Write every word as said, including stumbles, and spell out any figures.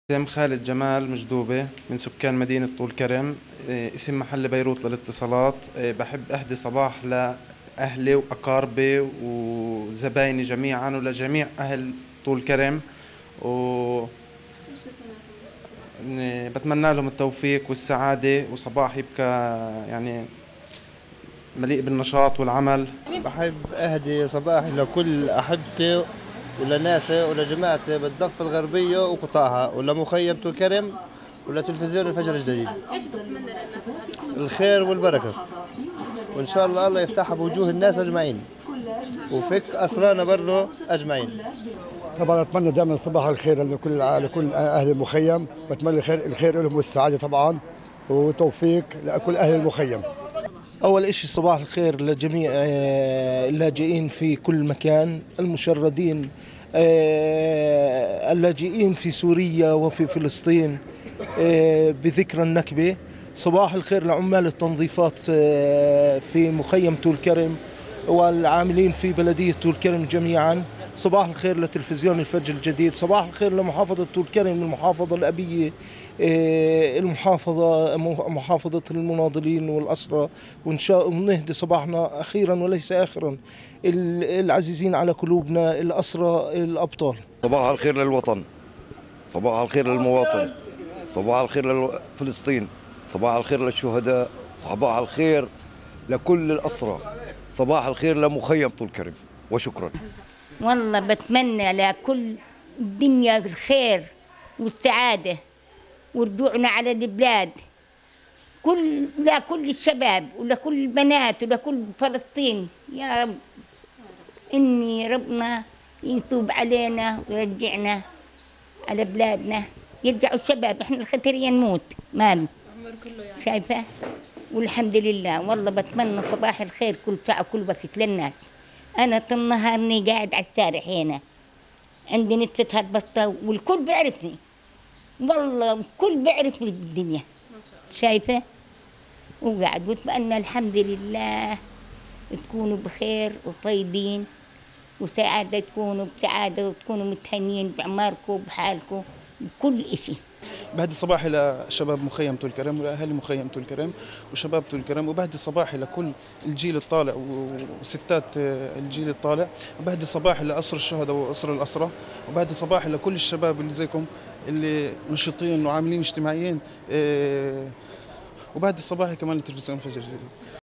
اسم خالد جمال مجدوبة من سكان مدينة طول كرم. إيه، اسم محل بيروت للاتصالات. إيه، بحب أهدي صباح لأهلي وأقاربي وزبايني جميعا ولجميع أهل طول كرم، و إني بتمنى لهم التوفيق والسعادة وصباح يبقى يعني مليء بالنشاط والعمل. بحب أهدي صباحي لكل أحبتي ولناسي ولجماعتي بالضفة الغربية وقطاعها ولمخيم طول كرم ولتلفزيون الفجر الجديد. ايش بتتمنى للناس بهذه الفرصة؟ الخير والبركة، وإن شاء الله الله يفتحها بوجوه الناس أجمعين وفك أسرانا برضه أجمعين. طبعا اتمنى دائما صباح الخير لكل لكل اهل المخيم، واتمنى الخير الخير لهم والسعاده طبعا وتوفيق لكل اهل المخيم. أول إشي صباح الخير لجميع آه، اللاجئين في كل مكان، المشردين، آه، اللاجئين في سوريا وفي فلسطين آه، بذكرى النكبة. صباح الخير لعمال التنظيفات آه، في مخيم طول كرم والعاملين في بلدية طول كرم جميعا. صباح الخير لتلفزيون الفجر الجديد. صباح الخير لمحافظة طول كرم، المحافظة الأبية، آه، المحافظة محافظة المناضلين والأسرى. وإن شاء الله نهدي صباحنا أخيرا وليس آخرا العزيزين على قلوبنا الأسرى الأبطال. صباح الخير للوطن، صباح الخير للمواطن، صباح الخير لفلسطين، صباح الخير للشهداء، صباح الخير لكل الأسرى، صباح الخير لمخيم طول كرم، وشكرا. والله بتمنى لكل الدنيا الخير والسعادة ورجوعنا على البلاد، كل لكل الشباب ولكل البنات ولكل فلسطين. يا رب إني ربنا يتوب علينا ويرجعنا على بلادنا، يرجعوا الشباب. إحنا الخطرية نموت ماله يعني. شايفة؟ والحمد لله. والله بتمنى صباح الخير كل ساعة وكل وقت للناس. أنا طول نهارني قاعد على الشارع هنا، عندي نتفة هالبسطة والكل بيعرفني، والله الكل بيعرفني بالدنيا. شايفة؟ وقاعد واتمنى الحمد لله تكونوا بخير وطيبين وسعادة، تكونوا بسعادة وتكونوا متهنيين بعماركم وبحالكم بكل إشي. بهدي صباحي لشباب مخيم طول كرم ولاهالي مخيم طول كرم وشباب طول كرم، وبهدي صباحي لكل الجيل الطالع وستات الجيل الطالع، وبهدي صباحي لأسر الشهداء وأسر الأسرى، وبهدي صباحي لكل الشباب اللي زيكم اللي نشيطين وعاملين اجتماعيين، وبهدي صباحي كمان لتلفزيون الفجر الجديد.